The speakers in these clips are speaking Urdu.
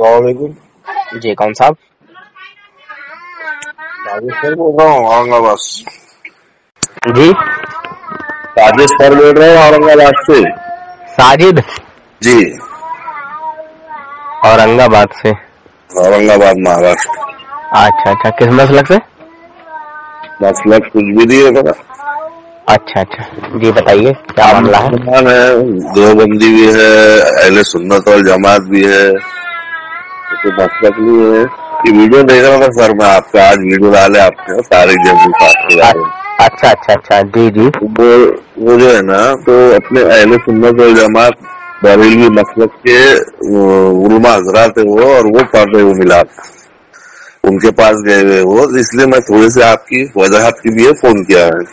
वालेकुम। जी कौन साहब? राजेश सर बोल रहा हूँ औरंगाबाद से। जी राजेश सर बोल रहा हूँ औरंगाबाद से। साजिद जी औरंगाबाद से। औरंगाबाद महाराष्ट्र। अच्छा अच्छा, किस मसलक से? मसलक कुछ भी नहीं है पता। अच्छा अच्छा, जी बताइए क्या मामला है? मुसलमान है, देवबंदी भी है, अहले सुन्नत वल जमात भी है, तो मसलक भी है। ये वीडियो देख रहा था सर मैं आपका, आज वीडियो डाले आपने तारिक जमील साहब के बारे में। अच्छा अच्छा अच्छा, जी जी। वो जो है ना, तो अपने अहले सुन्नत वल जमात बरेलवी मसलक के उलमा हजरात है वो, और वो पढ़ रहे वो मिलाद, उनके पास गए हुए वो, इसलिए मैं थोड़े से आपकी वजाहत के लिए फोन किया है।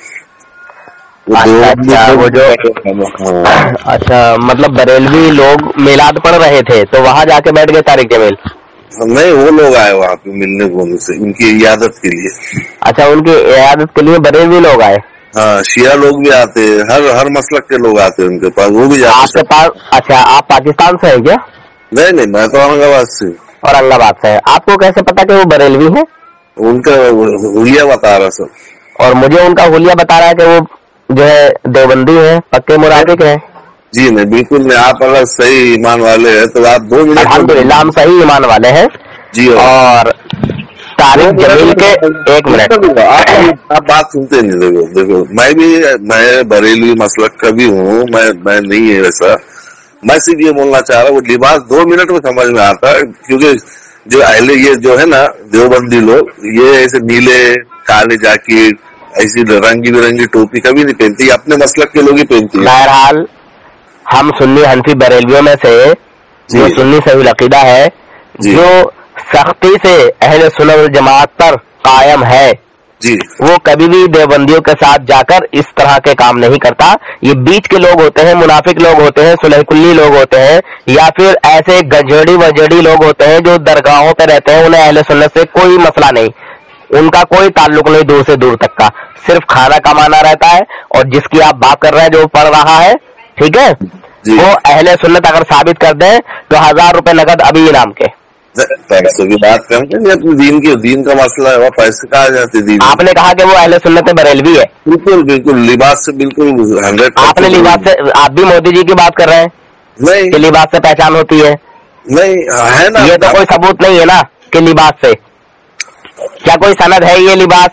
अच्छा, वो जो अच्छा मतलब बरेलवी लोग मिलाद पढ़ रहे थे तो वहाँ जाके बैठ गए तारिक जमील? नहीं, वो लोग आए वहाँ पे मिलने को उनसे, उनकी इयादत के लिए। अच्छा, उनकी इयादत के लिए बरेलवी लोग आए? हाँ, शिया लोग भी आते हैं, हर मसलक के लोग आते हैं उनके पास, वो भी जाते आपके पास? अच्छा, आप पाकिस्तान से है क्या? नहीं, मैं तो औरंगाबाद से। औरंगाबाद से है। आपको कैसे पता कि वो बरेलवी है? उनका हुलिया बता रहा सर। और मुझे उनका हुलिया बता रहा है कि वो जो है देवबंदी है, पक्के मुनाफिक है। जी नहीं, बिल्कुल नहीं। आप अगर सही ईमान वाले हैं तो आप 2 मिनट। अल्हम्दुलिल्लाह हम सही ईमान वाले हैं जी। और तारिक जमील के 1 मिनट आप बात सुनते नहीं। देखो मैं बरेलवी मसलक का भी हूँ, मैं नहीं है वैसा। मैं सिर्फ ये बोलना चाह रहा हूँ, वो लिबास 2 मिनट में समझ में आता है, क्योंकि जो अहले ये जो है ना देवबंदी लोग, ये ऐसे नीले काले जैकेट, ऐसी रंगी बिरंगी टोपी कभी नहीं पहनती, अपने मसलक के लोग ही पहनती है। बहरहाल हम सुन्नी हनफी बरेलवियों में से जो सुन्नी सही अकीदा है, जो सख्ती से अहले सुन्नत वल जमात पर कायम है, जी, वो कभी भी देवबंदियों के साथ जाकर इस तरह के काम नहीं करता। ये बीच के लोग होते हैं, मुनाफिक लोग होते हैं, सुलहकुल्ली लोग होते हैं, या फिर ऐसे गजेड़ी वजेड़ी लोग होते हैं जो दरगाहों पे रहते हैं। उन्हें अहले सुन्नत से कोई मसला नहीं, उनका कोई ताल्लुक नहीं दूर से दूर तक का, सिर्फ खाना कमाना रहता है। और जिसकी आप बात कर रहे हैं जो पढ़ रहा है, ठीक है, वो अहले सुन्नत अगर साबित कर दे तो 1000 रुपए नगद अभी इनाम के। पैसे की बात करते हैं, अपने दीन का मसला है, वो पैसे कहा जाते दीन। आपने कहा कि वो अहले सुन्नत बरेलवी है। बिल्कुल लिबास से बिल्कुल 100। आपने लिबास से, आप भी मोदी जी की बात कर रहे हैं? नहीं, कि लिबास से पहचान होती है? नहीं है ना, ये तो कोई सबूत नहीं है ना कि लिबास से। क्या कोई सनद है ये लिबास?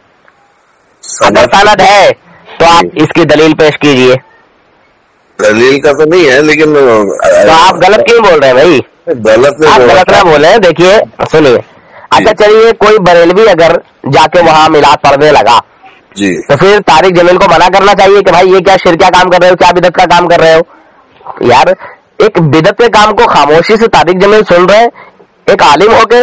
अगर सनद है तो आप इसकी दलील पेश कीजिए। दलील का तो नहीं है, लेकिन तो आप गलत क्यों बोल रहे हैं भाई? आप गलत ना बोले। देखिए सुनिए, अच्छा चलिए, कोई बरेलवी अगर जाके वहाँ मिलाद पढ़ने लगा जी, तो फिर तारिक जमील को मना करना चाहिए कि भाई ये क्या शिरकिया काम कर रहे हो, क्या बिदत का काम कर रहे हो? यार, एक बिदत के काम को खामोशी से तारिक जमील सुन रहे हैं, एक आलिम होके।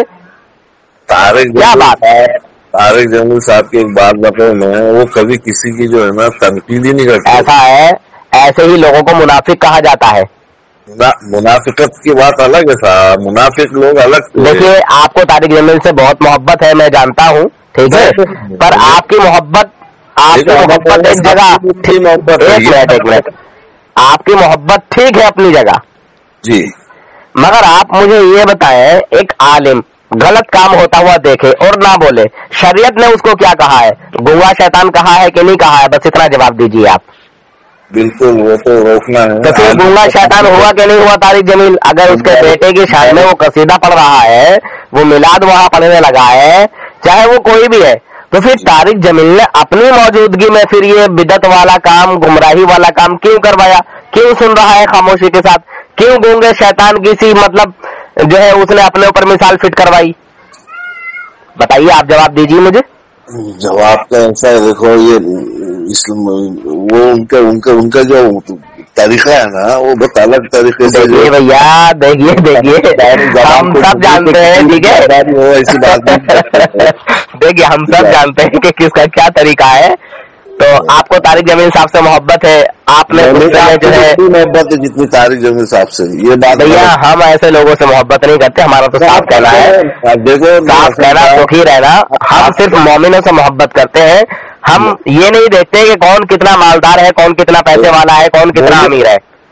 क्या बात है? तारिक जमील साहब की एक बात बताऊं मैं, वो कभी किसी की जो है ना तनकीद ही नहीं करते। ऐसा है, ऐसे ही लोगों को मुनाफिक कहा जाता है। मुनाफिकत की बात अलग है साहब, मुनाफिक लोग अलग। देखिए, आपको तारिक जमील से बहुत मोहब्बत है, मैं जानता हूँ, ठीक है, पर आपकी मोहब्बत एक जगह, एक मिनट, आपकी मोहब्बत ठीक है अपनी जगह जी, मगर आप मुझे ये बताएं, एक आलिम गलत काम होता हुआ देखे और ना बोले, शरीयत ने उसको क्या कहा है? गूंगा शैतान कहा है कि नहीं कहा है? बस इतना जवाब दीजिए आप। बिल्कुल, वो तो रोकना है। तो फिर गूंगा शैतान हुआ कि नहीं हुआ तारिक जमील? अगर उसके बेटे की शादी में वो कसीदा पढ़ रहा है, वो मिलाद वहां पढ़ने लगा है, चाहे वो कोई भी है, तो फिर तारिक जमील ने अपनी मौजूदगी में फिर ये बिदत वाला काम, गुमराही वाला काम क्यों करवाया? क्यों सुन रहा है खामोशी के साथ? क्यों गूंगे शैतान की सी मतलब जो है उसने अपने ऊपर मिसाल फिट करवाई? बताइए, आप जवाब दीजिए मुझे। जवाब का ऐसा है, देखो ये वो उनका जो तरीका है ना, वो बहुत अलग तरीके से। देखिए भैया, देखिए हम सब जानते हैं, ठीक है, वो ऐसी बात नहीं। देखिए हम सब जानते हैं कि किसका क्या तरीका है। तो आपको तारिक जमील साहब से मोहब्बत है, आपने जो है मोहब्बत है जितनी तारिक जमील साहब से, ये बात भैया, हम ऐसे लोगों से मोहब्बत नहीं करते। हमारा तो साफ कहना है, देखो साफ कहना, सुखी रहना। हम सिर्फ मोमिनों से मोहब्बत करते हैं। हम ये नहीं देखते कि कौन कितना मालदार है, कौन कितना पैसे वाला है, कौन कितना अमीर है।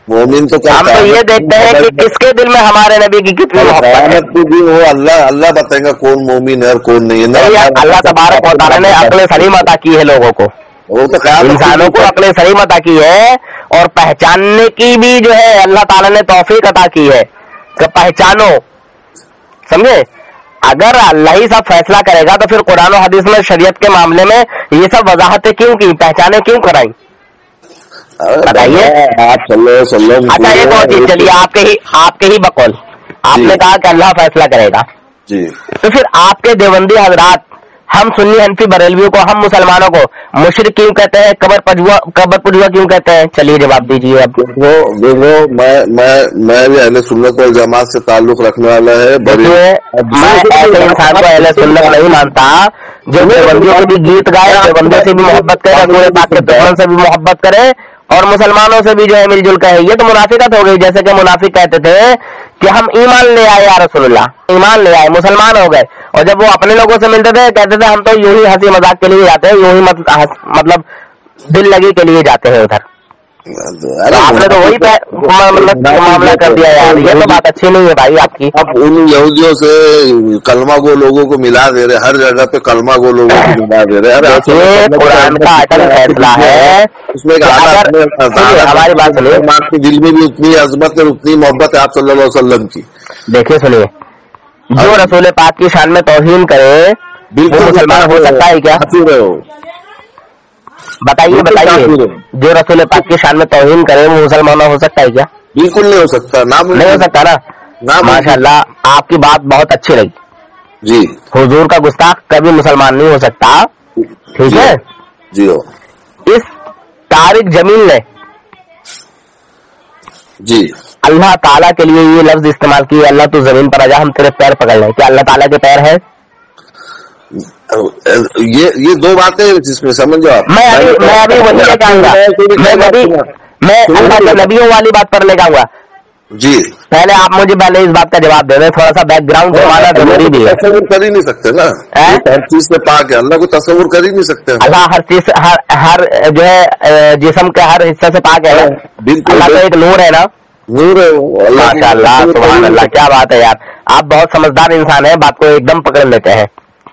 मोमिन तो क्या, हम तो ये देखते हैं कि किसके दिल में हमारे नबी की कितनी मोहब्बत है। भी वो अल्लाह बताएगा कौन मोमिन है और कौन नहीं है। अल्लाह तबारक व तआला ने अक्ल सलीम अता की है लोगों को, वो तो इंसानों को अक्ल सलीम अता की है, और पहचानने की भी जो है अल्लाह ताला ने तौफीक अता की है कि पहचानो, समझे। अगर अल्लाह ही सब फैसला करेगा तो फिर कुरान और हदीस में शरीयत के मामले में ये सब वजाहतें क्यों की, पहचाने क्यों कराई, बताइए आप सल्लो। अच्छा एक और चीज, चलिए आपके ही बकौल आपने कहा कि अल्लाह फैसला करेगा जी, तो फिर आपके देवबंदी हजरात, हम सुन्नी हनफी बरेलवियों को, हम मुसलमानों को मुशरिक क्यों कहते हैं, कबर पुजुआ क्यों कहते हैं? चलिए जवाब दीजिए। अब देखो मैं भी अहले सुन्नत वल जमात से ताल्लुक रखने वाला है। मैं ऐसे इंसान को अहले सुन्नत नहीं मानता जो देवबंदियों से भी गीत गाए, देवबंदियों से भी मोहब्बत करे, रसूल पाक के दुश्मन से भी मोहब्बत करे और मुसलमानों से भी जो है मिलजुल कर। ये तो मुनाफिकत हो गई। जैसे कि मुनाफिक कहते थे कि हम ईमान ले आए या रसूलुल्लाह, ईमान ले आए, मुसलमान हो गए, और जब वो अपने लोगों से मिलते थे कहते थे हम तो यूं ही हंसी मजाक के लिए जाते हैं, यूं ही मतलब दिल लगी के लिए जाते हैं उधर। आपने तो वही मतलब मामला कर दिया यार, ये तो बात अच्छी नहीं है भाई आपकी। अब उन यहूदियों से कलमा गो लोगों को मिला दे रहे, हर जगह पे कलमा गो लोगों को मिला दे रहे। देखिए कुरान का अटल फैसला है, उसमें हमारी बात सुनिए, आपके दिल में भी उतनी अजमत है, उतनी मोहब्बत है आप सल्लल्लाहु अलैहि वसल्लम की। देखिए सुनिए, जो रसूल पाक की शान में तौहीन करे वो मुसलमान हो सकता है क्या? बताइए, जो रसूल पाक की शान में तौहीन करे वो मुसलमान हो सकता है क्या? बिल्कुल नहीं हो सकता, नहीं हो सकता ना। माशाल्लाह, आपकी बात बहुत अच्छी लगी जी। हुजूर का गुस्ताख कभी मुसलमान नहीं हो सकता, ठीक है जी। हो इस तारिक जमीन ने जी अल्लाह ताला के लिए ये लफ्ज इस्तेमाल किए, अल्लाह तू जमीन पर आजा हम तेरे पैर पकड़ लें। क्या अल्लाह ताला के पैर है? ये दो बातें जिसमें समझो आप। मैं अभी वही लेकर आऊंगा, मैं अल्लाह के नबियों वाली बात पर लेकर आऊंगा जी। पहले आप मुझे इस बात का जवाब दे रहे, थोड़ा सा बैकग्राउंड हमारा जरूरी भी है। तस्वुर कर ही नहीं सकते ना, हर चीज से पाक है, अल्लाह को तस्वुर कर ही नहीं सकते। अल्लाह हर चीज हर जो है जिस्म के हर हिस्से से पाक है ना। बिल्कुल, अल्लाह तो एक नूर है ना, नूर है। माशाअल्लाह, सुभान अल्लाह, क्या बात है यार, आप बहुत समझदार इंसान है, बात को एकदम पकड़ लेते हैं।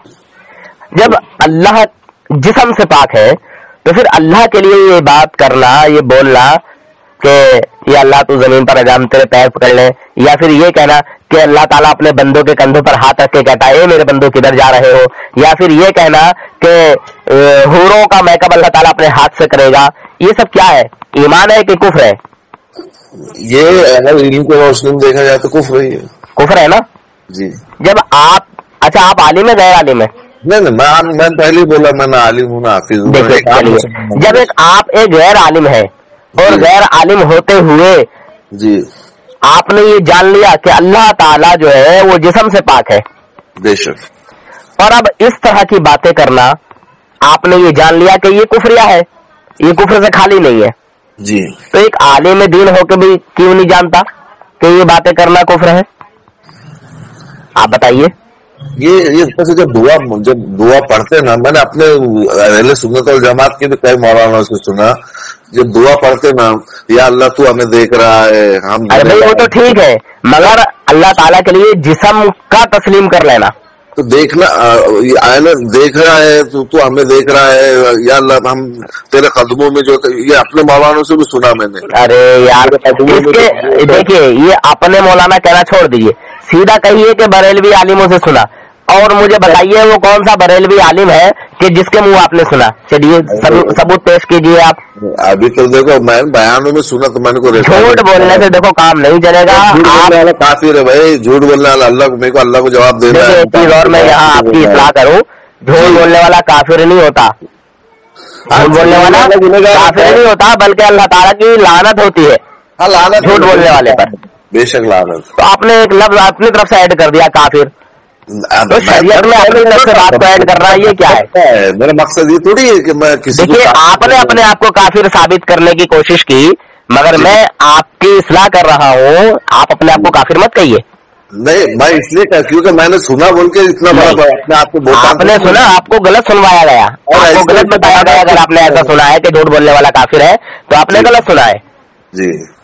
जब अल्लाह जिस्म से पाक है तो फिर अल्लाह के लिए ये बात करना, ये बोलना कि ये अल्लाह तू जमीन पर आजा हम तेरे पैर पकड़ ले, या फिर ये कहना कि अल्लाह ताला अपने बंदों के कंधों पर हाथ रख के कहता है मेरे बंदों किधर जा रहे हो, या फिर ये कहना कि हूरों का मेकअप अल्लाह ताला अपने हाथ से करेगा, ये सब क्या है? ईमान है कि कुफ्र है? ये अगर इल्म को रोशनी में देखा जाए तो कुफ्र ही है। कुफ्र है ना जी। जब आप, अच्छा आप आलिम है गैर आलिम है? नहीं, मैं पहले ही बोला मैं ना आलिम हूँ ना हाफिज हूँ। जब आप एक गैर आलिम है और गैर आलिम होते हुए जी आपने ये जान लिया कि अल्लाह ताला जो है वो जिस्म से पाक है, बेशक, और अब इस तरह की बातें करना, आपने ये जान लिया कि ये कुफ्रिया है, ये कुफ्र से खाली नहीं है जी। तो एक आलिम दीन होकर भी क्यों नहीं जानता कि ये बातें करना कुफ्र है? आप बताइए। ये जब दुआ पढ़ते ना, मैंने अपने अहले सुन्नत वल जमात के भी कई मौलाना से सुना, जब दुआ पढ़ते ना, या अल्लाह तू हमें देख रहा है, हम अरे भाई वो तो ठीक है, मगर अल्लाह ताला के लिए जिस्म का तस्लीम कर लेना, तो देखना देख रहा है तू हमें देख रहा है, या अल्लाह हम तेरे कदमों में जो, ये अपने मौलानों से भी सुना मैंने। अरे यार इसके देखिए, ये अपने मौलाना कहना छोड़ दीजिए, सीधा कहिए कि बरेलवी आलिमों से सुना, और मुझे बताइए वो कौन सा बरेलवी आलिम है कि जिसके मुंह आपने सुना? चलिए सबूत पेश कीजिए आप। अभी तो देखो मैं बयानों में सुना तो मैंने को झूठ बोलने से देखो काम नहीं चलेगा। आप काफिर है भाई, झूठ बोलने वाला अल्लाह को जवाब देना है। एक चीज और मैं यहाँ आपकी इस्लाह करूँ, झूठ बोलने वाला काफिर नहीं होता, झूठ बोलने वाला काफिर नहीं होता, बल्कि अल्लाह ताला की लानत होती है झूठ बोलने वाले पर। बेशक लानत। तो आपने एक लफ्ज अपनी तरफ से ऐड कर दिया काफिर, तो शरीयत में अपनी तरफ से बात को ऐड कर रहा है, ये क्या है? मेरा मकसद ये थोड़ी है कि मैं किसी, देखिए आपने अपने आप को काफिर साबित करने की कोशिश की, मगर मैं आपकी इस्लाह कर रहा हूँ, आप अपने आप को काफिर मत कहिए। नहीं, मैं इसलिए कहा क्योंकि मैंने सुना बोल के इतना बड़ा अपने आप को आपने सुना, आपको गलत सुनवाया गया, आपको गलत बताया गया। अगर आपने ऐसा सुना है कि झूठ बोलने वाला काफिर है तो आपने गलत सुना है जी।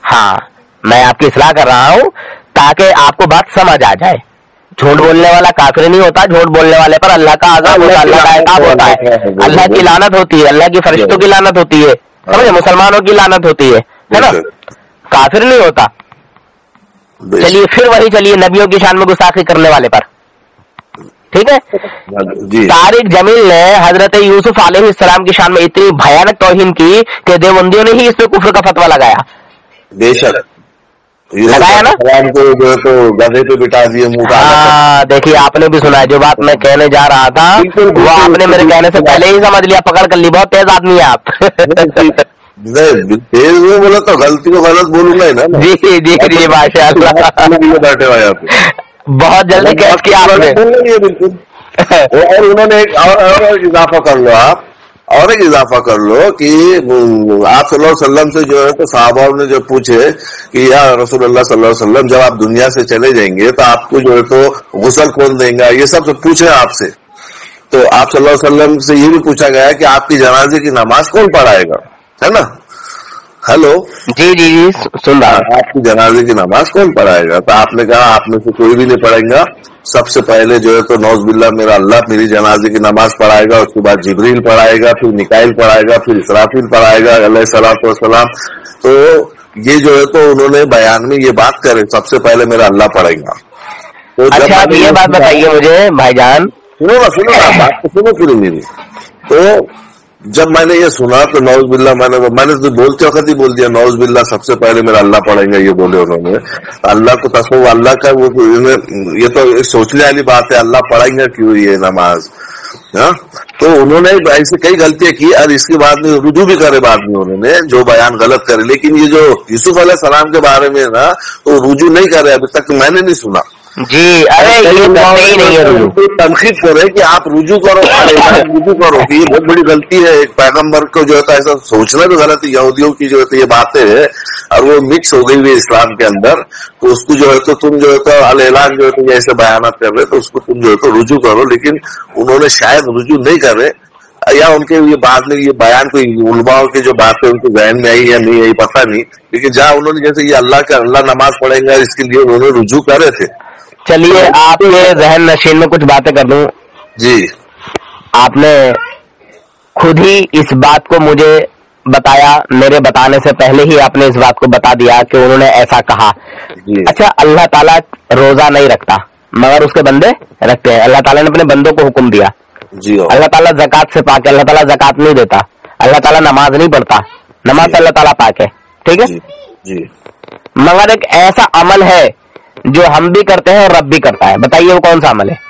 हाँ, मैं आपकी इस्लाह कर रहा हूँ ताकि आपको बात समझ आ जाए। झूठ बोलने वाला काफिर नहीं होता, झूठ बोलने वाले पर अल्लाह का अज़ाब होता है, अल्लाह का इक़ाब होता है, अल्लाह की लानत होती है, अल्लाह की फरिश्तों की लानत होती है, समझे, मुसलमानों की लानत होती है ना, काफिर नहीं होता। चलिए फिर वही चलिए नबियों की शान में गुस्ताखी करने वाले पर, ठीक है। तारिक जमील ने हजरत यूसुफ अलैहिस्सलाम की शान में इतनी भयानक तौहीन की कि देवबंदियों ने ही इस पे कुफ्र का फतवा लगाया। बेशक लगाया ना, को जो है तो गधे पे बिठा दिए मुंह। हाँ देखिए, आपने भी सुना है जो बात मैं कहने जा रहा था वो आपने मेरे कहने से पहले ही समझ लिया, पकड़ कर ली। बहुत तेज आदमी है आप। तेज में बोला तो गलती को गलत बोलूंगा ही ना। जी जी जी माशाअल्लाह, बैठे हुए यहाँ पे बहुत जल्दी कैच किया आपने। बिल्कुल। और उन्होंने एक और इजाफा कर लो आप, और एक इजाफा कर लो कि आप सल्लल्लाहु अलैहि वसल्लम से जो है तो सहाबाओं ने जो पूछे कि या रसूलुल्लाह सल्लल्लाहु अलैहि वसल्लम जब आप दुनिया से चले जाएंगे तो आपको जो है तो गुस्ल कौन देगा, ये सब पूछे आपसे। तो आप सल्लल्लाहु अलैहि वसल्लम से ये भी पूछा गया कि आपकी जनाजे की नमाज कौन पढ़ाएगा, है ना। हेलो, जी जी जी सुन रहा हूं। आपकी जनाजे की नमाज कौन पढ़ाएगा, तो आपने कहा आप में से कोई भी नहीं पढ़ेगा, सबसे पहले जो है तो नौज़ुबिल्लाह मेरा अल्लाह मेरी जनाजे की नमाज पढ़ाएगा, उसके बाद जिब्रील पढ़ाएगा, फिर मिकाइल पढ़ाएगा, फिर इसराफील पढ़ाएगा अलैहिस्सलातु वस्सलाम। तो ये जो है तो उन्होंने बयान में ये बात करे सबसे पहले मेरा अल्लाह पढ़ेगा। तो अच्छा आप ये बात बताइए मुझे भाईजान, सुनो ना बात तो सुनो पूरी मेरी। तो जब मैंने ये सुना तो नौज़ुबिल्लाह मैंने तो बोलते वक्त ही बोल दिया नौज़ुबिल्लाह सबसे पहले मेरा अल्लाह पढ़ेंगे, ये बोले उन्होंने। अल्लाह को तस्वीर अल्लाह का वो ये तो सोचने वाली बात है, अल्लाह पढ़ेंगे क्यों ये नमाज, हाँ। तो उन्होंने ऐसे कई गलतियां की और इसके बाद में रुजू भी करे बाद में उन्होंने जो बयान गलत करे, लेकिन ये जो यूसुफ अलैहिस्सलाम के बारे में ना तो रुजू नहीं करे, अभी तक मैंने नहीं सुना जी। अरे ये ही नहीं है रुजू, तनकीद करे कि आप रुजू करो, रुजू करो कि ये बहुत बड़ी गलती है। एक पैगंबर को जो है ऐसा सोचना भी गलत है। यहूदियों की जो है ये बातें है और वो मिक्स हो गई हुई इस्लाम के अंदर, तो उसको जो है तो तुम जो है तो अल ऐलान जो है तो ऐसे बयान कर रहे तो उसको तुम जो है तो रुजू करो, लेकिन उन्होंने शायद रुजू नहीं करे या उनके ये बाद में ये बयान कोई उलमाओं की जो बातें उनके जहन में आई या नहीं आई पता नहीं, लेकिन जहाँ उन्होंने जैसे ये अल्लाह नमाज पढ़ेंगे इसके लिए उन्होंने रुजू करे थे। चलिए आपके जहन नशीन में कुछ बातें कर दूं जी। आपने खुद ही इस बात को मुझे बताया, मेरे बताने से पहले ही आपने इस बात को बता दिया कि उन्होंने ऐसा कहा। अच्छा, अल्लाह ताला रोजा नहीं रखता मगर उसके बंदे रखते हैं। अल्लाह ताला ने अपने बंदों को हुक्म दिया जी। अल्लाह ताला ज़कात से पाक है, अल्लाह ताला ज़कात नहीं देता, अल्लाह ताला नमाज नहीं पढ़ता, नमाज से अल्लाह ताला पाक है, ठीक है जी। मगर एक ऐसा अमल है जो हम भी करते हैं और रब भी करता है, बताइए वो कौन सा अमल है?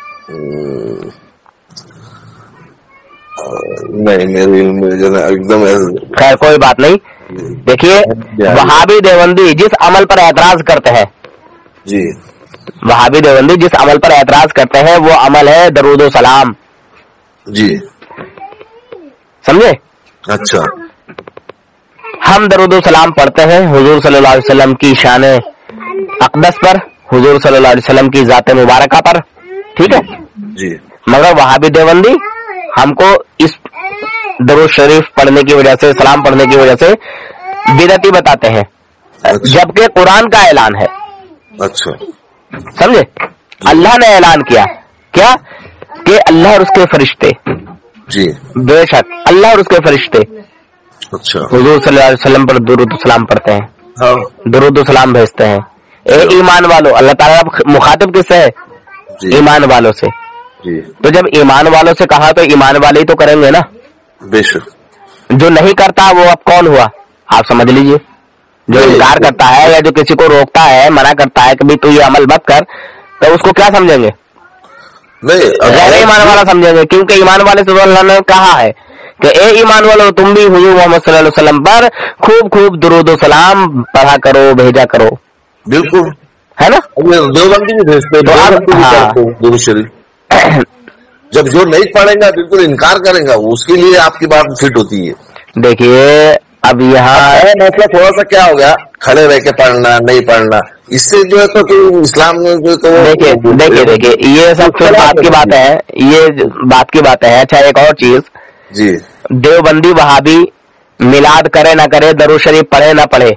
नहीं एकदम खैर कोई बात नहीं। देखिए वहाबी देवबंदी जिस अमल पर एतराज करते हैं जी, वहाबी देवबंदी जिस अमल पर एतराज करते हैं वो अमल है दरूद सलाम जी, समझे। अच्छा, हम दरूद सलाम पढ़ते हैं हुजूर सल्लल्लाहु अलैहि वसल्लम की शान अक़दस पर, हुजूर सल्लल्लाहु अलैहि वसल्लम की ज़ात मुबारका पर, ठीक है जी। मगर वहाबी देवबंदी हमको इस दरूद शरीफ पढ़ने की वजह से, सलाम पढ़ने की वजह से बिदअती बताते हैं, जबकि कुरान का ऐलान है। अच्छा, समझे, अल्लाह ने ऐलान किया क्या कि अल्लाह और उसके फरिश्ते जी, बेशक अल्लाह और उसके फरिश्ते अच्छा हुजूर सल्लल्लाहु अलैहि वसल्लम पर दुरूद सलाम पढ़ते हैं, हाँ, दुरूद सलाम भेजते हैं। ए ईमान वालों, अल्लाह ताला मुखातिब किससे है? ईमान वालों से जी। तो जब ईमान वालों से कहा तो ईमान वाले ही तो करेंगे ना, बेशक। जो नहीं करता वो अब कौन हुआ, आप समझ लीजिए। जो इनकार करता है या जो किसी को रोकता है, मना करता है कि भाई तू ये अमल मत कर, तो उसको क्या समझेंगे? नहीं, गैर ईमान वाला समझेंगे, क्योंकि ईमान वाले से तो अल्लाह ने कहा है कि ए ईमान वालों तुम भी हुजूर मोहम्मद सल्लल्लाहु अलैहि वसल्लम पर खूब खूब दुरूद सलाम पढ़ा करो, भेजा करो, बिल्कुल, है ना। देवबंदी भी भेजते हैं दुरूद शरीफ। जब जो नहीं पढ़ेगा बिल्कुल इनकार करेगा, उसके लिए आपकी बात फिट होती है। देखिए अब यहाँ मतलब थोड़ा सा क्या हो गया, खड़े रह के पढ़ना नहीं पढ़ना, इससे जो है तो इस्लाम में जो तो देखिए ये सब फिर बात की बात है, ये बात की बात है। अच्छा एक और चीज जी, देवबंदी वहाबी मिलाद करे ना करे, दरूद शरीफ पढ़े ना पढ़े,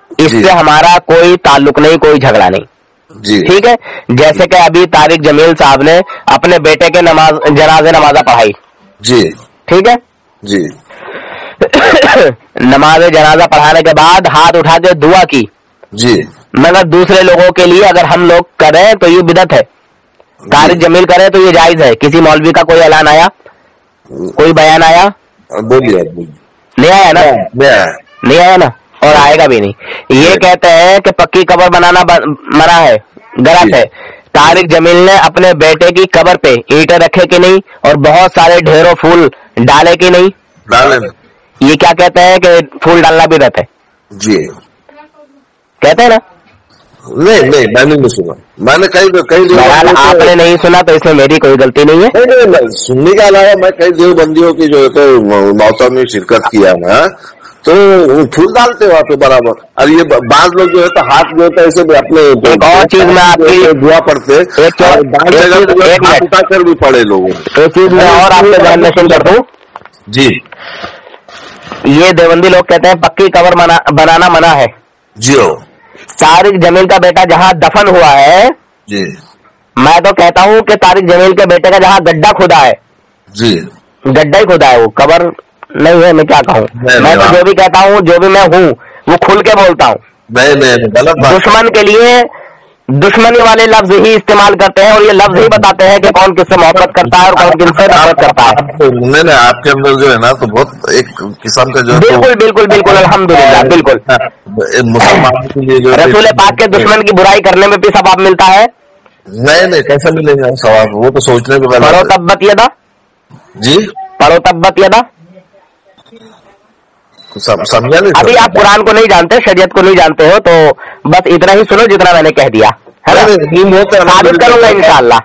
اس سے ہمارا کوئی تعلق نہیں, کوئی جھگڑا نہیں. جی ٹھیک ہے. جیسے کہ ابھی طارق جمیل صاحب نے اپنے بیٹے کے جنازے نمازہ پڑھائی. جی ٹھیک ہے. جی نماز جنازہ پڑھانے کے بعد ہاتھ اٹھا کے دعا کی. جی مگر دوسرے لوگوں کے لیے اگر ہم لوگ کریں تو یہ بدعت ہے. طارق جمیل کرے تو یہ جائز ہے. کسی مولوی کا کوئی اعلان آیا, کوئی بیان آیا؟ بولیے. نہیں آیا نا, نہیں آیا نا, اور آئے گا بھی نہیں. یہ کہتے ہیں کہ پکی قبر بنانا منع ہے, غلط ہے. طارق جمیل نے اپنے بیٹے کی قبر پہ اینٹیں رکھے کہ نہیں, اور بہت سارے ڈھیروں پھول ڈالے کہ نہیں؟ ڈالے. یہ کیا کہتے ہیں کہ پھول ڈالنا بھی رہتا ہے؟ جی کہتے ہیں نا. نہیں میں نے نہیں سنا. میں نے کئی آپ نے نہیں سنا تو اس میں میری کوئی غلطی نہیں ہے. نہیں, سننے کے علاوہ میں کئی دیوبندیوں کی جو ہے تو موسم میں شرکت کیا نا, تو پھول ڈالتے وہاں پہ برابر. اور یہ بعض لوگ جو ہے تو ہاتھ جو ہے ایسے بھی اپنے ایک اور چیز میں آپ کی دعا پڑھتے, ہاتھ اٹھا کر بھی پڑے لوگوں. ایک چیز میں اور آپ کے ذہن نشین کر دوں. جی یہ دیوبندی لوگ کہتے ہیں پکی قبر بنانا منع ہے. جی طارق جمیل کا بیٹا جہاں دفن ہوا ہے, جی میں تو کہتا ہوں کہ طارق جمیل کے بیٹے کا جہاں گڈھا کھدا ہے, جی گڈھا ہی کھدا ہے, وہ قبر نہیں ہے. میں کیا کہوں, میں تو جو بھی کہتا ہوں, جو بھی میں ہوں وہ کھل کے بولتا ہوں. دشمن کے لیے دشمنی والے لفظ ہی استعمال کرتے ہیں, اور یہ لفظ ہی بتاتے ہیں کہ کون کس سے محبت کرتا ہے اور کون کس سے نفرت کرتا ہے. نہیں نہیں, آپ کے اندر جو ہے نا تو بہت ایک قسم کا جو ہے بالکل بالکل بالکل الحمدللہ بالکل. مسلمان کے لیے جو رسول پاک کے دشمن کی برائی کرنے میں بھی ثواب ملتا ہے. نہیں کیسا ملے گا ثواب, وہ تو سوچنے پہ پڑھو تبت یدا. جی پڑھو تبت یدا. سمجھا نہیں. ابھی آپ قرآن کو نہیں جانتے, شریعت کو نہیں جانتے ہو, تو بس اتنا ہی سنو جتنا میں نے کہہ دیا ہے نا. ثابت کروں گا انشاءاللہ.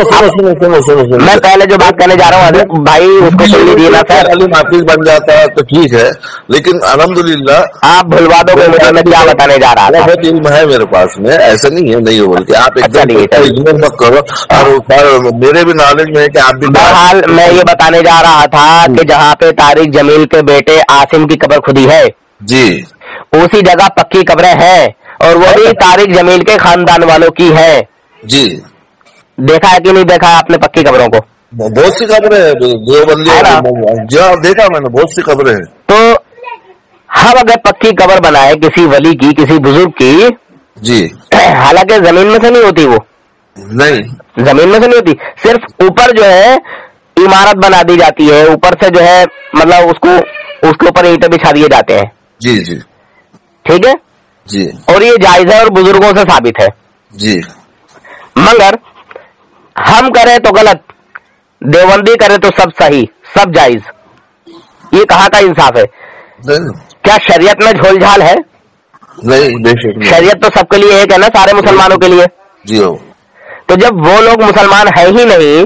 میں پہلے جو بات کرنے جا رہا ہوں حضرت بھائی اس کو سن لیجیے نا سر. نافذ بن جاتا ہے تو ٹھیک ہے, لیکن الحمدللہ آپ بھلوا دو گے مجھے. میں کیا بتانے جا رہا تھا, بہت علم ہے میرے پاس میں, ایسا نہیں ہے نہیں ہو بولتے آپ ایک مت کرو. اور میرے بھی نالج میں ہے کہ آپ بھی. بہرحال میں یہ بتانے جا رہا تھا کہ جہاں پہ طارق جمیل کے بیٹے عاصم کی قبر کھدی ہے, جی اسی جگہ پکی قبریں ہیں, اور وہ بھی طارق جمیل کے خاندان والوں کی ہے. جی دیکھا ہے کہ نہیں دیکھا ہے آپ نے پکی قبروں کو؟ بہت سی خبریں ہیں دیوبندیوں, دیکھا میں نے بہت سی خبریں ہیں. تو ہم اگر پکی قبر بنائے کسی ولی کی, کسی بزرگ کی, جی حالانکہ زمین میں سے نہیں ہوتی, وہ نہیں زمین میں سے نہیں ہوتی, صرف اوپر جو ہے عمارت بنا دی جاتی ہے, اوپر سے جو ہے مطلب اس کے اوپر اینٹیں بچھا دیے جاتے ہیں. جی جی ٹھیک ہے جی, اور یہ جائز ہے اور بزرگوں سے ثابت ہے. جی مگر ہم کریں تو غلط, دیوبندی کرے تو سب صحیح, سب جائز. یہ کہاں کا انصاف ہے؟ کیا شریعت میں جھول جھال ہے؟ نہیں, شریعت تو سب کے لیے ایک ہے نا, سارے مسلمانوں کے لیے. جی ہو. تو جب وہ لوگ مسلمان ہے ہی نہیں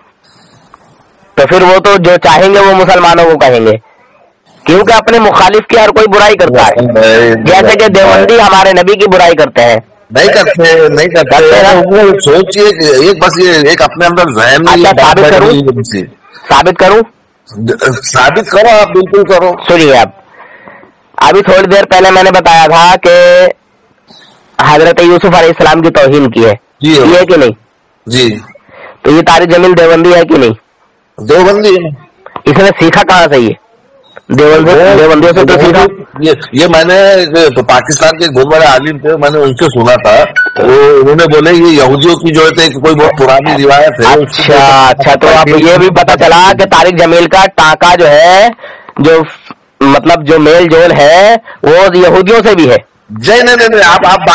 تو پھر وہ تو جو چاہیں گے وہ مسلمانوں کو کہیں گے, کیونکہ اپنے مخالف کی ہر کوئی برائی کرتا ہے. جیسے کہ دیوبندی ہمارے نبی کی برائی کرتے ہیں. نہیں کرتے سوچیے ایک بس یہ ایک اپنے اندر ذہن میں. ثابت کروں ثابت کرو آپ, بالکل کرو. سنیے, آپ ابھی تھوڑی دیر پہلے میں نے بتایا تھا کہ حضرت یوسف علیہ السلام کی توہین کی ہے, یہ ہے کہ نہیں؟ جی. تو یہ طارق جمیل دیوبندی ہے کہ نہیں؟ دیوبندی. اس نے سیکھا کہاں سے؟ یہ دیوبندیوں سے تو سیکھا. یہ میں نے پاکستان کے بہت بڑے عالم تھے, میں نے ان سے سنا تھا, انہوں نے بولے یہ یہودیوں کی جو ہے کوئی بہت پرانی روایت ہے. اچھا, تو اب یہ بھی پتا چلا کہ طارق جمیل کا ٹانکا جو ہے, جو مطلب جو میل جول ہے وہ یہودیوں سے بھی ہے. نہیں, آپ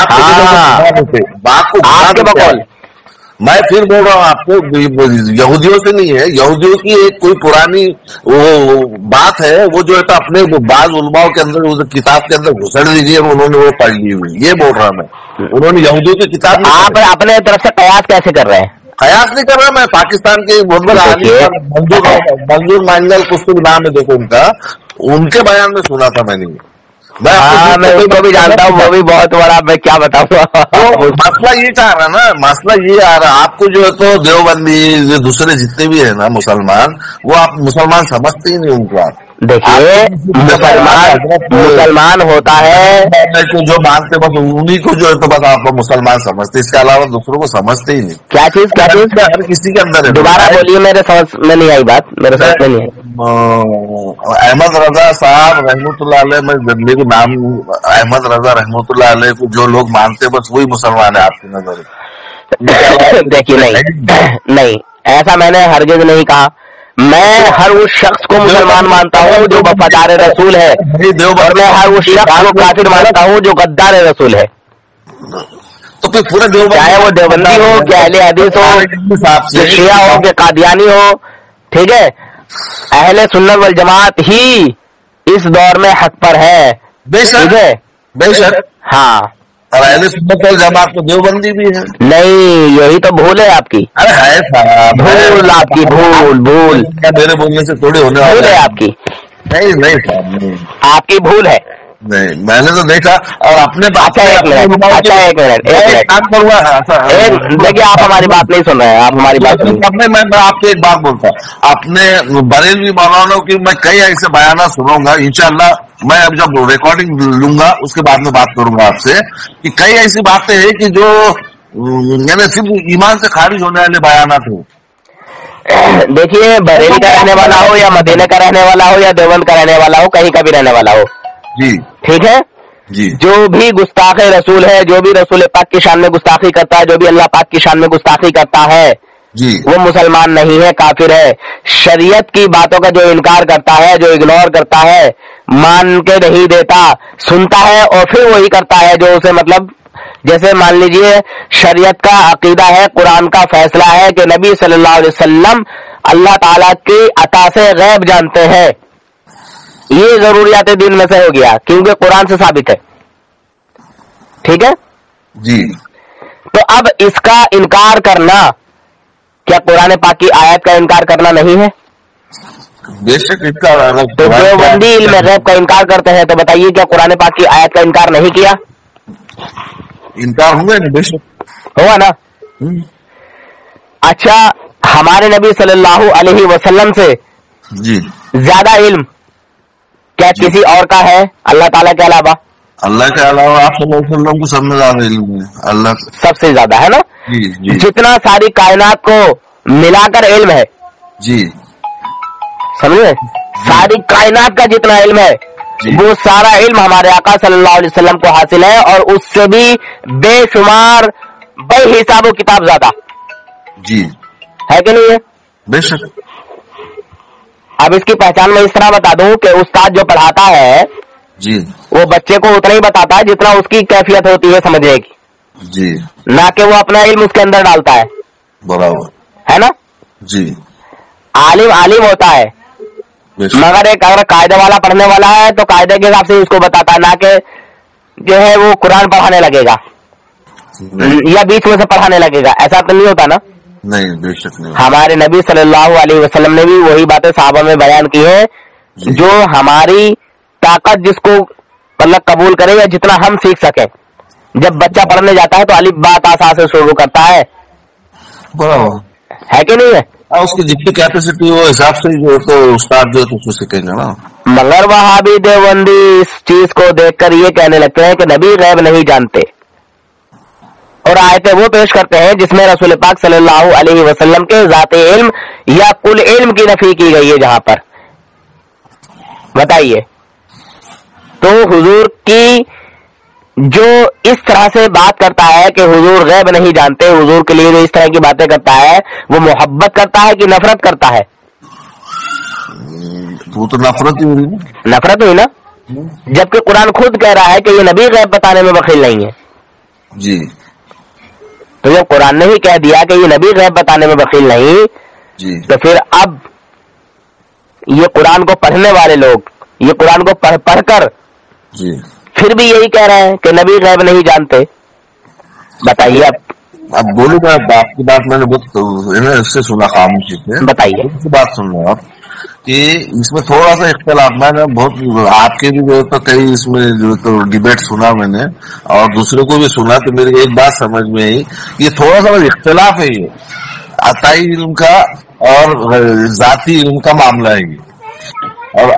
بات کو آپ کے بقول میں پھر بول رہا ہوں آپ کو, یہودیوں سے نہیں ہے. یہودیوں کی ایک کوئی پرانی وہ بات ہے, وہ جو ہے تو اپنے بعض علماء کے اندر کتاب کے اندر گھسڑ دیجیے, انہوں نے وہ پڑھ لی ہوئی. یہ بول رہا میں, انہوں نے یہودیوں کی کتاب. آپ اپنے طرف سے قیاس کیسے کر رہے ہیں؟ قیاس نہیں کر رہا میں, پاکستان کے بہت بڑا عالم منظور مانگل کچھ تو نام ہے دیکھو ان کا, ان کے بیان میں سنا تھا میں نے. میں ان کو بھی جانتا ہوں, وہ بھی بہت بڑا, میں کیا بتاؤں. مسئلہ یہ چاہ رہا نا, مسئلہ یہ آ رہا آپ کو جو ہے تو دیوبندی دوسرے جتنے بھی ہیں نا مسلمان, وہ آپ مسلمان سمجھتے ہی نہیں ان کو. آپ دیکھیے مسلمان ہوتا ہے جو مانتے بس انہیں کو جو ہے تو بس آپ مسلمان سمجھتے، اس کے علاوہ دوسروں کو سمجھتے ہی نہیں. کیا چیز ہر کسی کے اندر ہے. دوبارہ بولیے، میرے سمجھ میں نہیں آئی بات، میرے سمجھ میں نہیں آئی. احمد رضا صاحب رحمۃ اللہ علیہ، میں میرے نام احمد رضا رحمۃ اللہ علیہ کو جو لوگ مانتے بس وہی مسلمان ہے آپ کی نظر؟ دیکھیے نہیں، ایسا میں نے ہرگز نہیں کہا. میں ہر اس شخص کو مسلمان مانتا ہوں جو وفادار رسول ہے، اور میں ہر اس شخص کو کافر مانتا ہوں جو غدار رسول ہے. تو پھر پورے دیوبند، چاہے وہ دیوبندی ہو کہ اہل حدیث ہو کہ شیعہ ہو کہ قادیانی ہو، ٹھیک ہے، اہل سنت والجماعت ہی اس دور میں حق پر ہے. ٹھیک ہے، بے شک. ہاں، اور اہل سنت والجماعت تو دیوبندی بھی ہے. نہیں، یہی تو بھول ہے آپ کی. ارے ہے صاحب، بھول آپ کی، بھول میرے بولنے سے تھوڑی ہونے بھول والا ہے آپ کی. نہیں صاحب، نہیں آپ کی بھول ہے. نہیں، میں نے تو دیکھا. اور اپنے اچھا ایک منٹ دیکھیے، آپ ہماری بات نہیں سن رہے ہیں، آپ ہماری بات سنیے. میں آپ سے ایک بات بولتا ہوں، اپنے بریلوی مولانا کی میں کئی ایسے بیانات سنوں گا انشاءاللہ. میں اب جب ریکارڈنگ لوں گا اس کے بعد میں بات کروں گا آپ سے کہ کئی ایسی باتیں ہیں کہ جو یعنی صرف ایمان سے خارج ہونے والے بیانات ہوں. دیکھیے، بریلی کا رہنے والا ہو یا مدینے کا رہنے والا ہو یا دیوبند کا رہنے والا ہو، کہیں کا بھی رہنے والا ہو، جی ٹھیک ہے، جی، جو بھی گستاخ رسول ہے، جو بھی رسول پاک کی شان میں گستاخی کرتا ہے، جو بھی اللہ پاک کی شان میں گستاخی کرتا ہے، جی، وہ مسلمان نہیں ہے، کافر ہے. شریعت کی باتوں کا جو انکار کرتا ہے، جو اگنور کرتا ہے، مان کے نہیں دیتا، سنتا ہے اور پھر وہی کرتا ہے جو اسے مطلب، جیسے مان لیجئے شریعت کا عقیدہ ہے، قرآن کا فیصلہ ہے کہ نبی صلی اللہ علیہ وسلم اللہ تعالیٰ کی عطا سے غیب جانتے ہیں. یہ ضروریات دین میں سے ہو گیا کیونکہ قرآن سے ثابت ہے. ٹھیک ہے جی. تو اب اس کا انکار کرنا کیا قرآن پاک کی آیت کا انکار کرنا نہیں ہے؟ بے شک. تو دیوبندی علم غیب کا انکار کرتے ہیں، تو بتائیے کیا قرآن پاک کی آیت کا انکار نہیں کیا؟ انکار ہوا نا، بے شک ہوا نا. اچھا، ہمارے نبی صلی اللہ علیہ وسلم سے جی زیادہ علم کیا کسی اور کا ہے اللہ تعالیٰ کے علاوہ؟ اللہ کے علاوہ آپ صلی اللہ علیہ وسلم کو سب میں زیادہ علم ہے. اللہ سب سے زیادہ ہے نا. جی جی. جتنا ساری کائنات کو ملا کر علم ہے، جی سمجھے، ساری کائنات کا جتنا علم ہے وہ سارا علم ہمارے آقا صلی اللہ علیہ وسلم کو حاصل ہے، اور اس سے بھی بے شمار بے حساب و کتاب زیادہ. جی ہے کہ نہیں ہے؟ بے شک. اب اس کی پہچان میں اس طرح بتا دوں کہ استاد جو پڑھاتا ہے جی وہ بچے کو اتنا ہی بتاتا ہے جتنا اس کی کیفیت ہوتی ہے سمجھنے کی، جی، نہ کہ وہ اپنا علم اس کے اندر ڈالتا ہے. برابر ہے نا. جی. عالم عالم ہوتا ہے، مگر ایک اگر قاعدے والا پڑھنے والا ہے تو قاعدے کے حساب سے اس کو بتاتا ہے، نہ کہ جو ہے وہ قرآن پڑھانے لگے گا یا بیچ میں سے پڑھانے لگے گا. ایسا تو نہیں ہوتا نا. نہیں، بے شک نہیں. ہمارے نبی صلی اللہ علیہ وسلم نے بھی وہی باتیں صحابہ میں بیان کی ہیں جو ہماری طاقت جس کو مطلب قبول کرے یا جتنا ہم سیکھ سکیں. جب بچہ پڑھنے جاتا ہے تو الف با تا سا سے شروع کرتا ہے، ہے کہ نہیں ہے؟ اس کی جتنی کیپیسٹی وہ حساب سے جو تو استاد جو ہے تو اس کو سیکھیں گے نا. مگر وہابی دیوبندی اس چیز کو دیکھ کر یہ کہنے لگتے ہیں کہ نبی غیب نہیں جانتے، اور آیتیں وہ پیش کرتے ہیں جس میں رسول پاک صلی اللہ علیہ وسلم کے ذات علم یا کل علم کی نفی کی گئی ہے. جہاں پر بتائیے، تو حضور کی جو اس طرح سے بات کرتا ہے کہ حضور غیب نہیں جانتے، حضور کے لیے جو اس طرح کی باتیں کرتا ہے، وہ محبت کرتا ہے کہ نفرت کرتا ہے؟ وہ تو نفرت ہی ہوئی نا. نفرت ہوئی نا، جبکہ قرآن خود کہہ رہا ہے کہ یہ نبی غیب بتانے میں بخیل نہیں ہے. جی. تو جب قرآن نے ہی کہہ دیا کہ یہ نبی غیب بتانے میں بخیل نہیں، جی، تو پھر اب یہ قرآن کو پڑھنے والے لوگ یہ قرآن کو پڑھ کر جی پھر بھی یہی کہہ رہے ہیں کہ نبی غیب نہیں جانتے. بتائیے اب بولو گا. آپ کی بات میں نے بہت اس سے سنا، خاموشی سے بتائیے بات سن رہا آپ کہ اس میں تھوڑا سا اختلاف. میں نے بہت آپ کے بھی جو تو کئی اس میں جو تو ڈیبیٹ سنا میں نے، اور دوسرے کو بھی سنا، تو میری ایک بات سمجھ میں آئی، یہ تھوڑا سا اختلاف ہے. یہ عطائی علم کا اور ذاتی علم کا معاملہ ہے. یہ اور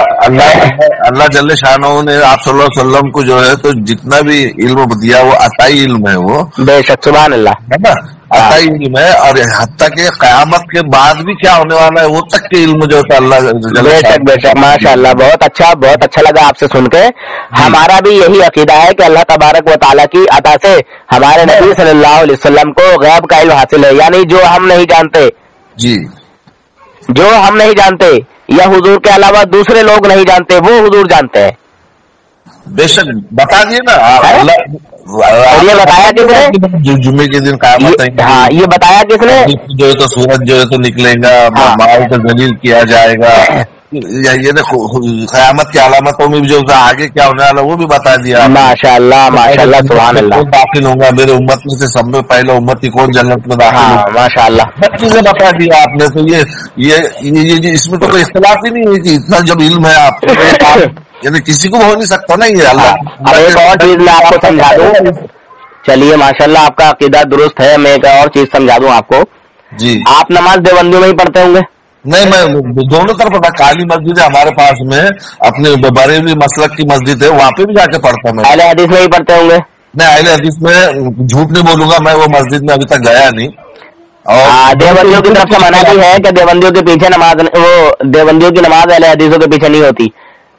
اللہ جل شانہ نے آپ صلی اللہ علیہ وسلم کو جو ہے تو جتنا بھی علم دیا وہ عطائی علم ہے، وہ بے شک سبحان اللہ ہے نا، عطائی علم ہے. اور حتیٰ کہ قیامت کے بعد بھی کیا ہونے والا ہے وہ تک کے علم جو ہے اللہ بے شک بے شک. ماشاء اللہ، بہت اچھا لگا آپ سے سن کے. ہمارا بھی یہی عقیدہ ہے کہ اللہ تبارک و تعالیٰ کی عطا سے ہمارے نبی صلی اللہ علیہ وسلم کو غیب کا علم حاصل ہے، یعنی جو ہم نہیں جانتے، جی جو ہم نہیں جانتے یا حضور کے علاوہ دوسرے لوگ نہیں جانتے وہ حضور جانتے ہیں. بے شک بتا دیے نا. اور یہ بتایا کس نے؟ جمعے کے دن قیامت ہے. ہاں، یہ بتایا کس نے؟ جو ہے تو سورج جو ہے تو نکلے گا، ماؤں کو ذلیل کیا جائے گا. یہ دیکھو قیامت کی علامتوں میں جو آگے کیا ہونے والا وہ بھی بتا دیا. ماشاء اللہ ماشاء اللہ سبحان اللہ. کون داخل ہوگا میرے امت میں سے، سب میں پہلے امتی کون جنت میں داخل ہوگا، ماشاء اللہ سب چیزیں بتا دیا آپ نے. تو یہ اس میں تو کوئی اختلاف ہی نہیں ہے کہ اتنا جب علم ہے آپ کو، یعنی کسی کو ہو نہیں سکتا نا یہ اللہ. اب ایک اور چیز میں آپ کو سمجھا دوں. چلیے ماشاء اللہ آپ کا عقیدہ درست ہے. میں ایک اور چیز سمجھا دوں آپ کو. جی آپ نماز دیوبندیوں میں ہی پڑھتے ہوں گے؟ نہیں، میں دونوں طرف پڑھتا. کالی مسجد ہے ہمارے پاس میں، اپنے بریلوی مسلک کی مسجد ہے، وہاں پہ بھی جا کے پڑھتا ہوں. میں اہل حدیث میں ہی پڑھتے ہوں گے؟ میں اہل حدیث میں جھوٹ نہیں بولوں گا، میں وہ مسجد میں ابھی تک گیا نہیں. اور دیوبندیوں کی طرف سے منع بھی ہے کہ دیوبندیوں کے پیچھے نماز، وہ دیوبندیوں کی نماز اہل حدیثوں کے پیچھے نہیں ہوتی.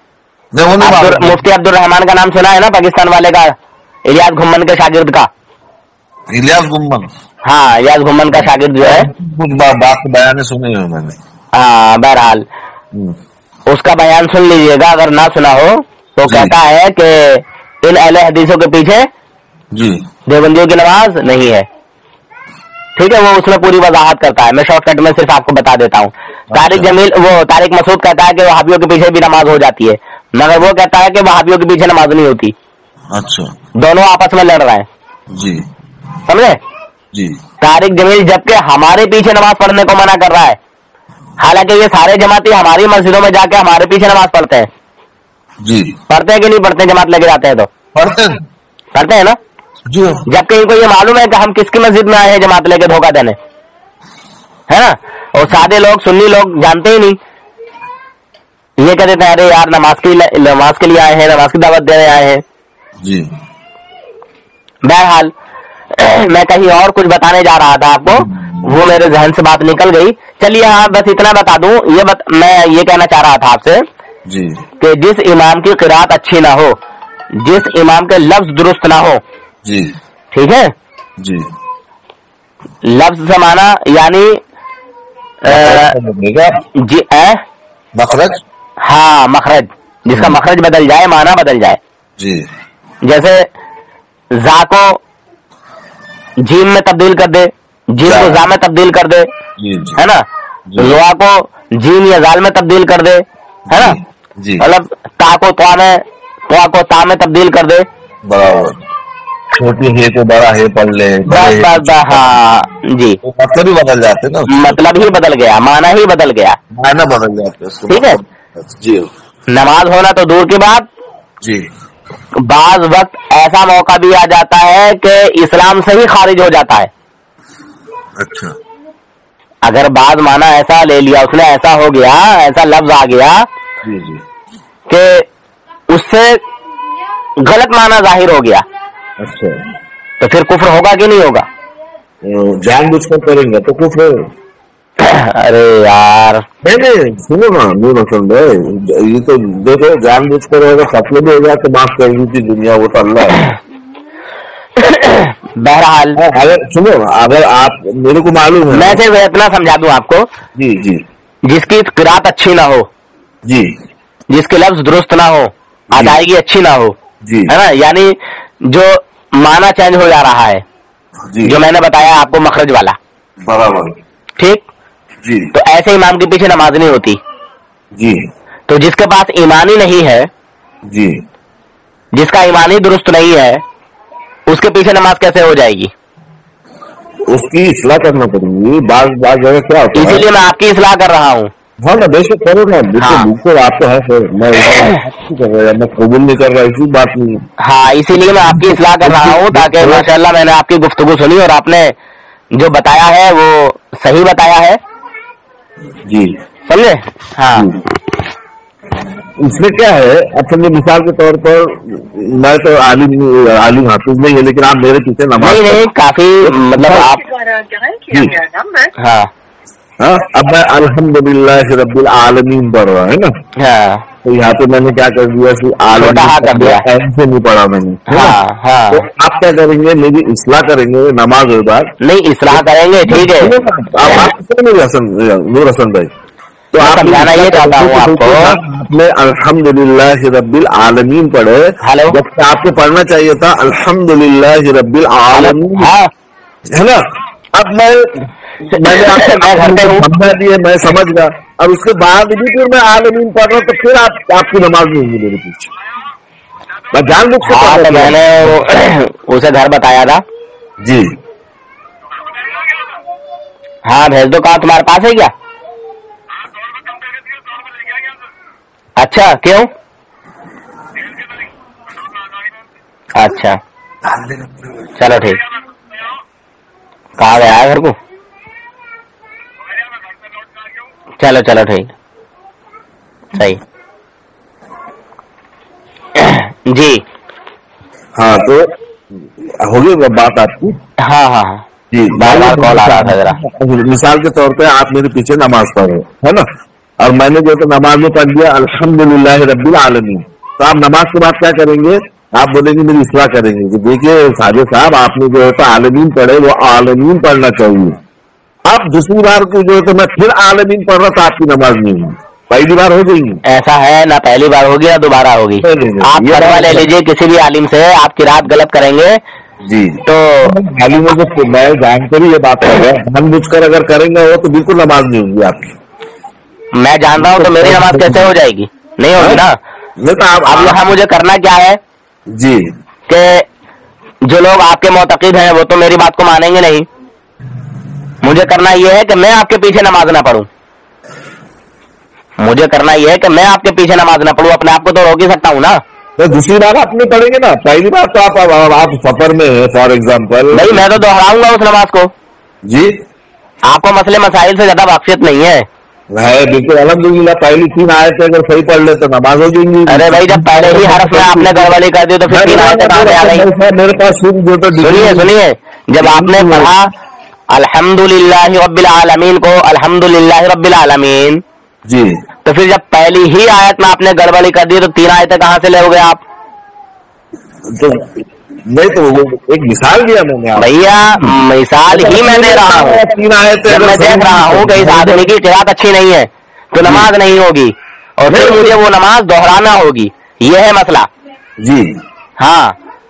مفتی عبد الرحمان کا نام سنا ہے نا، پاکستان والے کا، الیاس گھمن کے شاگرد کا. الیاس گھمن؟ ہاں، الیاس گھمن کا شاگرد جو ہے، کچھ بات بیان سنی ہے میں نے. ہاں بہرحال اس کا بیان سن لیجئے گا اگر نہ سنا ہو تو. کہتا ہے کہ ان اہل حدیثوں کے پیچھے جی دیوبندیوں کی نماز نہیں ہے. ٹھیک ہے، وہ اس میں پوری وضاحت کرتا ہے. میں شارٹ کٹ میں صرف آپ کو بتا دیتا ہوں. طارق مسعود کہتا ہے کہ وہابیوں کے پیچھے بھی نماز ہو جاتی ہے، مگر وہ کہتا ہے کہ وہابیوں کے پیچھے نماز نہیں ہوتی. اچھا، دونوں آپس میں لڑ رہے ہیں. جی سمجھے؟ جی. طارق جمیل جبکہ ہمارے پیچھے نماز پڑھنے کو منع کر رہا ہے، حالانکہ یہ سارے جماعتی ہماری مسجدوں میں جا کے ہمارے پیچھے نماز پڑھتے ہیں. جی پڑھتے ہیں کہ نہیں پڑھتے؟ جماعت لے کے جاتے ہیں تو پڑھتے ہیں نا. جی. جبکہ ان کو یہ معلوم ہے کہ ہم کس کی مسجد میں آئے ہیں جماعت لے کے دھوکہ دینے، ہے نا. اور سادے لوگ، سنی لوگ جانتے ہی نہیں. یہ کہتے ہیں ارے یار نماز کے لیے آئے ہیں، نماز کی دعوت دینے آئے ہیں. جی. بہرحال میں کہیں اور کچھ بتانے جا رہا تھا آپ کو، وہ میرے ذہن سے بات نکل گئی. چلیے ہاں بس اتنا بتا دوں. میں یہ کہنا چاہ رہا تھا آپ سے جی کہ جس امام کی قرات اچھی نہ ہو، جس امام کے لفظ درست نہ ہو، جی ٹھیک ہے، جی. لفظ سے مانا یعنی جی مخرج. ہاں مخرج، جس کا مخرج بدل جائے، مانا بدل جائے. جی. جیسے زا کو جیم میں تبدیل کر دے، جیم کو زا میں تبدیل کر دے، ہے نا. زوا کو جیم یا زال میں تبدیل کر دے، ہے نا. مطلب تا کو توا میں، توا کو تا میں تبدیل کر دے. برابر. چھوٹی ہے تو بڑا ہے پڑھ لے. ہاں جی، مطلب ہی بدل جاتے نا، مطلب ہی بدل گیا، مانا ہی بدل گیا، معنی بدل جاتے. ٹھیک ہے. جی. نماز ہونا تو دور کی بات، جی. بعض وقت ایسا موقع بھی آ جاتا ہے کہ اسلام سے ہی خارج ہو جاتا ہے. اچھا. اگر بعض مانا ایسا لے لیا اس نے، ایسا ہو گیا، ایسا لفظ آ گیا جی جی کہ اس سے غلط مانا ظاہر ہو گیا، اچھا، تو پھر کفر ہوگا کہ نہیں ہوگا؟ جان بوجھ کر کریں گے تو کفر. ارے یار نہیں سنو نا، یہ تو دیکھو جان بوجھ کر ہوگا، فصلیں بھی ہو جائے تو معاف کر دی تھی دنیا، وہ تو اللہ ہے. بہرحال اگر سنو، اگر آپ میرے کو معلوم ہے، میں صرف اتنا سمجھا دوں آپ کو، جی جی جس کی قرات اچھی نہ ہو، جی جس کے لفظ درست نہ ہو، ادائیگی اچھی نہ ہو، جی ہے نا، یعنی جو معنی چینج ہو جا رہا ہے، جی، جو میں نے بتایا آپ کو مخرج والا، برابر. ٹھیک. جی تو ایسے امام کے پیچھے نماز نہیں ہوتی. جی تو جس کے پاس ایمان ہی نہیں ہے، جی، جس کا ایمان ہی درست نہیں ہے، اس کے پیچھے نماز کیسے ہو جائے گی؟ اس کی اصلاح کرنا پڑے گی. بعض جگہ کیا ہوتا ہے، اسی لیے میں آپ کی اصلاح کر رہا ہوں. ہاں نا، بے شک کرو نا، بالکل آپ کو ہے سر. میں قبول نہیں کر رہا، اسی بات نہیں. ہاں، اسی لیے میں آپ کی اصلاح کر رہا ہوں، تاکہ ماشاءاللہ میں نے آپ کی گفتگو سنی اور آپ نے جو بتایا ہے وہ صحیح بتایا ہے. جی سمجھے؟ ہاں. اس میں کیا ہے، اب سمجھے مثال کے طور پر میں تو عالم حافظ نہیں ہے، لیکن آپ میرے پیچھے نماز نہیں کافی مطلب آپ ہاں ہاں، اب میں الحمدللہ رب العالمین پڑھ رہا ہے نا، ہاں تو یہاں پہ میں نے کیا کر دیا کہ چھوٹا ہا کر دیا، سے نہیں پڑھا میں نے، ہاں ہاں تو آپ کیا کریں گے، میری اصلاح کریں گے نماز کے بعد، نہیں اصلاح کریں گے ٹھیک ہے، نور حسن بھائی، تو آپ سمجھانا یہ چاہتا ہوں آپ کو، آپ نے الحمدللہ رب العالمین پڑھے، ہلو جبکہ آپ کو پڑھنا چاہیے تھا الحمدللہ رب العالمین، ہاں ہے نا؟ اب میں نے آپ کو سمجھا دیے، میں سمجھ گیا، اب اس کے بعد بھی پھر میں عالمین پڑھ رہا ہوں، تو پھر آپ کی نماز نہیں ہوگی میرے پیچھے، میں جان بوجھ کے ہاں تو میں نے اسے گھر بتایا تھا، جی ہاں بھیج دو، کہاں تمہارے پاس ہے کیا؟ اچھا کیوں؟ اچھا چلو ٹھیک، کہاں گیا ہے گھر کو؟ چلو چلو ٹھیک صحیح جی ہاں، تو ہوگی بات آپ کی، ہاں ہاں ہاں جی بار بار کال آ رہا تھا ذرا، مثال کے طور پہ آپ میرے پیچھے نماز پڑھو ہے نا، اور میں نے جو تو نماز میں پڑھ دیا الحمدللہ رب العالمین، تو آپ نماز کے بعد کیا کریں گے، آپ بولیں گے میری اصلاح کریں گے کہ دیکھیے ساجد صاحب آپ نے جو ہے تو عالمین پڑھے، وہ عالمین پڑھنا چاہیے، اب دوسری بار کو جو ہے تو میں پھر عالمین پڑھ رہا تو آپ کی نماز نہیں ہوئی، پہلی بار ہو گئی ہے، ایسا ہے نہ پہلی بار ہوگی نہ دوبارہ ہوگی، آپ فتویٰ لے لیجیے کسی بھی عالم سے، آپ کی رات غلط کریں گے جی تو عالموں کو میں جان کر ہی یہ بات کر رہا ہوں، جان بوجھ کر اگر کریں گے وہ تو بالکل نماز نہیں ہوگی آپ کی، میں جانتا ہوں تو میری نماز کیسے ہو جائے گی، نہیں ہوگی نا، نہیں تو اب یہاں مجھے کرنا کیا ہے جی کہ جو لوگ آپ کے معتقد ہیں وہ تو میری بات کو مانیں گے نہیں، مجھے کرنا یہ ہے کہ میں آپ کے پیچھے نماز نہ پڑھوں، مجھے کرنا یہ ہے کہ میں آپ کے پیچھے نماز نہ پڑھوں، اپنے آپ کو تو روک ہی سکتا ہوں نا، تو دوسری بار آپ نہیں پڑھیں گے نا، پہلی بار تو آپ سفر میں ہیں فار ایگزامپل، بھائی میں تو دوہراؤں گا اس نماز کو، جی آپ کو مسئلے مسائل سے زیادہ واقفیت نہیں ہے، بالکل الحمدللہ پہلی 3 آیتیں اگر صحیح پڑھ لے تو نماز ہو جائیں گی، ارے بھائی جب پہلے ہی حرف میں آپ نے گڑبڑی کر دی تو پھر 3 آیتیں کہاں سے آ گئی؟ میرے پاس سنیے جب آپ نے پڑھا الحمدللہ رب العالمین کو الحمدللہ رب العالمین، جی تو پھر جب پہلی ہی آیت میں آپ نے گڑبڑی کر دی تو 3 آیتیں کہاں سے لے ہوگے آپ؟ تو نہیں تو ایک مثال دیا میں نے، بھیا مثال ہی میں دے رہا ہوں، 3 آیتیں جب میں دیکھ رہا ہوں کہ اس آدمی کی قرات اچھی نہیں ہے تو نماز نہیں ہوگی، اور پھر مجھے وہ نماز دہرانا ہوگی، یہ ہے مسئلہ، جی ہاں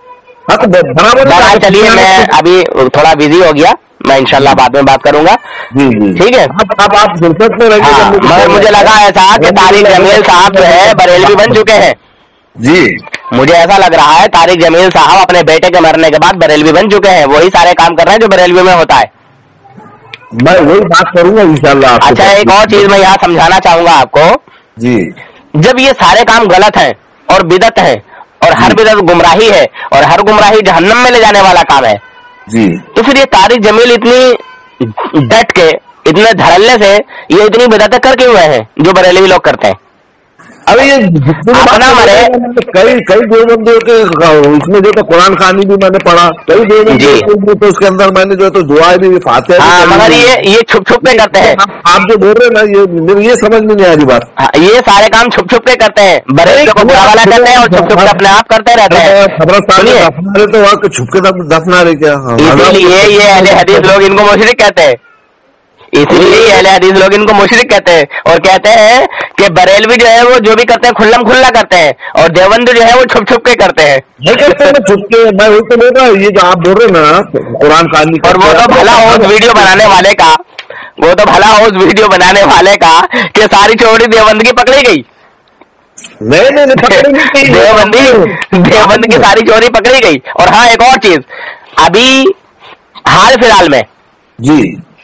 بہرحال چلیے میں ابھی تھوڑا بزی ہو گیا، میں انشاءاللہ بعد میں بات کروں گا، جی جی ٹھیک ہے، اب آپ فرصت میں رہیں ہاں، گے، مگر مجھے لگا ایسا کہ طارق جمیل صاحب جو ہے بریلوی بن چکے ہیں، جی مجھے ایسا لگ رہا ہے طارق جمیل صاحب اپنے بیٹے کے مرنے کے بعد بریلوی بن چکے ہیں، وہی سارے کام کر رہے ہیں جو بریلوی میں ہوتا ہے، میں وہی بات کروں گا انشاءاللہ آپ سے۔ اچھا ایک اور چیز میں یہاں سمجھانا چاہوں گا آپ کو، جی جب یہ سارے کام غلط ہیں اور بدعت ہیں اور ہر بدعت گمراہی ہے اور ہر گمراہی جہنم میں لے جانے والا کام ہے، جی تو پھر یہ طارق جمیل اتنی ڈٹ کے اتنے دھڑلے سے یہ اتنی بدعتیں کر کے ہوئے ہیں جو بریلوی لوگ کرتے ہیں، ابھی یہ اپنا مرے کئی دیوبندیوں کے اس میں جو تو قرآن خوانی بھی میں نے پڑھا، کئی دیوبندیوں تو اس کے اندر میں نے جو تو دعائیں بھی فاتحہ بھی ہاں، مگر یہ چھپ چھپ کے کرتے ہیں، آپ جو بول رہے ہیں نا یہ سمجھ میں نہیں آ رہی بات، یہ سارے کام چھپ چھپ کے کرتے ہیں، بریلوی کو برا والا کرتے ہیں اور چھپ چھپ کے اپنے آپ کرتے رہتے ہیں، قبرستان میں دفنا رہے تو وہاں چھپ کے دفنا رہے کیا، اسی لیے یہ اہل حدیث لوگ ان کو مشرک کہتے ہیں، اسی لیے اہل حدیث لوگ ان کو مشرک کہتے ہیں اور کہتے ہیں کہ بریلوی جو ہے وہ جو بھی کرتے ہیں کھلم کھلا کرتے ہیں اور دیوبند جو ہے وہ چھپ چھپ کے کرتے ہیں، نہیں کرتے میں چھپ کے، میں وہی تو بول رہا ہوں، یہ جو آپ بول رہے ہیں نا قرآن خوانی، اور وہ تو بھلا ہو اس ویڈیو بنانے والے کا، وہ تو بھلا ہو اس ویڈیو بنانے والے کا کہ ساری چوڑی دیوبند کی پکڑی گئی، دیوبند کی ساری چوری پکڑی گئی، اور ہاں ایک اور چیز، ابھی حال فی الحال میں جی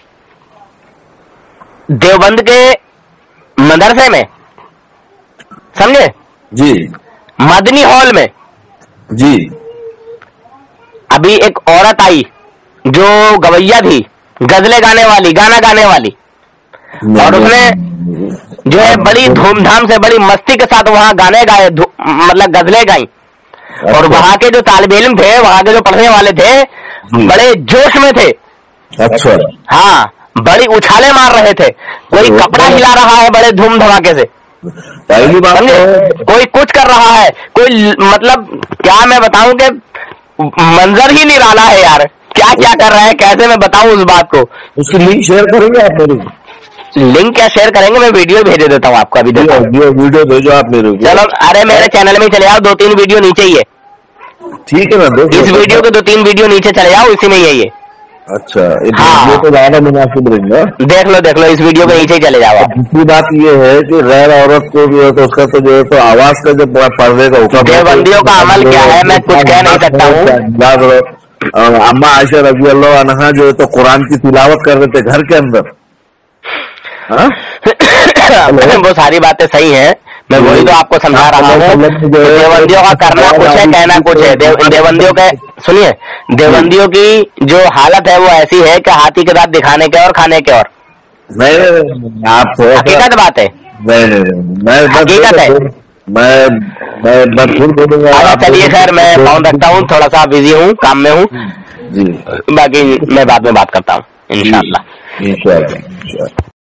دیوبند کے مدرسے میں سمجھے جی مدنی ہال میں جی ابھی ایک عورت آئی جو گویا تھی، غزلیں گانے والی، گانا گانے والی، और उसने जो है बड़ी धूमधाम से बड़ी मस्ती के साथ वहाँ गाने गाए, मतलब गजलें गाई। और वहाँ के जो तालिब इल्म थे, वहाँ के जो पढ़ने वाले थे, बड़े जोश में थे। अच्छा। हाँ, बड़ी उछाले मार रहे थे, कोई कपड़ा हिला रहा है बड़े धूम धमाके से, पहली बात कोई कुछ कर रहा है, कोई मतलब क्या मैं बताऊं कि मंजर ही निराला है यार, क्या क्या कर रहे हैं, कैसे मैं बताऊं उस बात को। उसकी लिंक शेयर करेंगे आप मेरे को? लिंक क्या शेयर करेंगे, मैं वीडियो भेज देता हूँ आपको अभी। वीडियो भेजो आप मेरे को। चलो, अरे मेरे चैनल में चले जाओ, 2-3 वीडियो नीचे ही है। ठीक है ना, इस वीडियो के 2-3 वीडियो नीचे चले जाओ, इसी में यही है। अच्छा, हाँ, तो ज्यादा मुनासिब रहेगा। देख लो इस वीडियो के नीचे चले जाओ। दूसरी बात ये है कि गैर औरत को जो है तो उसका तो जो है तो आवाज का जो पर्दे का हुक्म, देवबंदियों का अमल क्या है मैं कुछ कह नहीं सकता हूँ। अम्मा आयशा रज़ी अल्लाह अन्हा जो है तो कुरान की तिलावत कर रहे थे घर के अंदर। वो सारी बातें सही है, मैं वही तो आपको समझा रहा हूँ। देवबंदियों का करना कुछ है, कहना कुछ है। देवबंदियों के सुनिए, देवबंदियों की जो हालत है वो ऐसी है कि हाथी के दांत दिखाने के और खाने के और। आप हकीकत बात है, हकीकत है। मैं झूठ बोलूंगा। चलिए खैर, मैं फोन रखता हूँ, थोड़ा सा बिजी हूँ, काम में हूँ जी, बाकी मैं बाद में बात करता हूँ इंशाअल्लाह।